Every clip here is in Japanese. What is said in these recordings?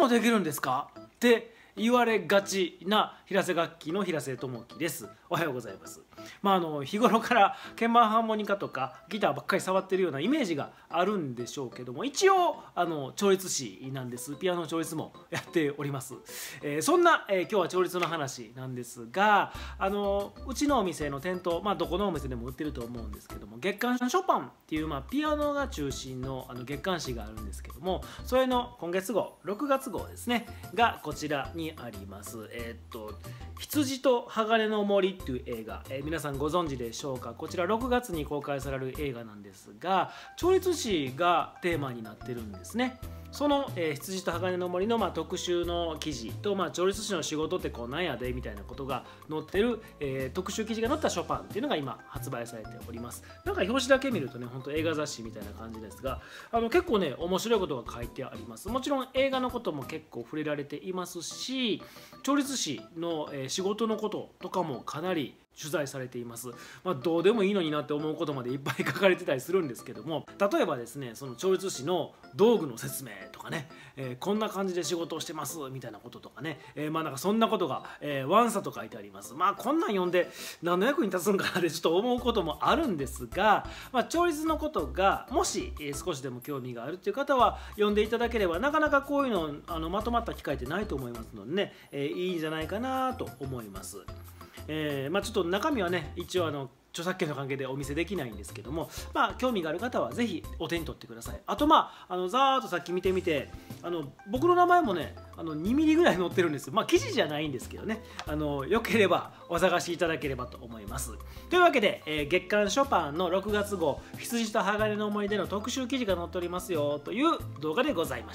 もできるんですかって言われがちな平瀬楽器の平瀬智樹です。おはようございます。日頃から鍵盤ハーモニカとかギターばっかり触ってるようなイメージがあるんでしょうけども、一応調律師なんです。ピアノ調律もやっております。そんな、今日は調律の話なんですが、うちのお店の店頭、どこのお店でも売ってると思うんですけども、月刊ショパンっていう、ピアノが中心の月刊誌があるんですけども、それの今月号6月号ですねがこちらにあります。羊と鋼の森っていう映画、皆さんご存知でしょうか。こちら6月に公開される映画なんですが、調律師がテーマになってるんですね。その、羊と鋼の森の、特集の記事と、調律師の仕事ってこうなんやでみたいなことが載ってる、特集記事が載ったショパンっていうのが今発売されております。なんか表紙だけ見るとね、本当映画雑誌みたいな感じですが、結構ね面白いことが書いてあります。もちろん映画のことも結構触れられていますし、調律師の、仕事のこととかもかなり取材されています。どうでもいいのになって思うことまでいっぱい書かれてたりするんですけども、例えばですね、その調律師の道具の説明とかね、こんな感じで仕事をしてますみたいなこととかね、なんかそんなことが、ワンサと書いてあります。こんなん読んで何の役に立つんかなってちょっと思うこともあるんですが、調律のことがもし、少しでも興味があるっていう方は読んでいただければ、なかなかこういうのまとまった機会ってないと思いますのでね、いいんじゃないかなと思います。ちょっと中身はね一応著作権の関係でお見せできないんですけども、興味がある方はぜひお手に取ってください。あとざーっとさっき見てみて僕の名前もね2ミリぐらい載ってるんです。記事じゃないんですけどね、よければお探しいただければと思います。というわけで、月刊ショパンの6月号羊と鋼の思い出の特集記事が載っておりますよという動画でございました。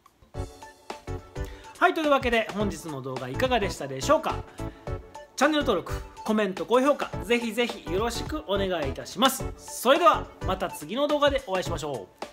はい、というわけで本日の動画いかがでしたでしょうか。チャンネル登録、コメント、高評価、ぜひぜひよろしくお願いいたします。それではまた次の動画でお会いしましょう。